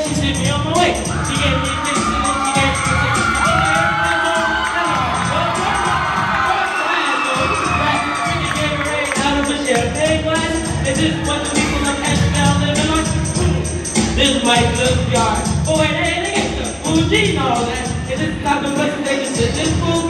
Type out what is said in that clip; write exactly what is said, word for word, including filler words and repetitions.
she sent me on my way. She gave me a kiss and then she gave me a kiss. Champagne glass, and this is what the people of Asheville living on. This might look yard, but wait, they ain't the Fuji and all that. And this is not the place they can sit. This fool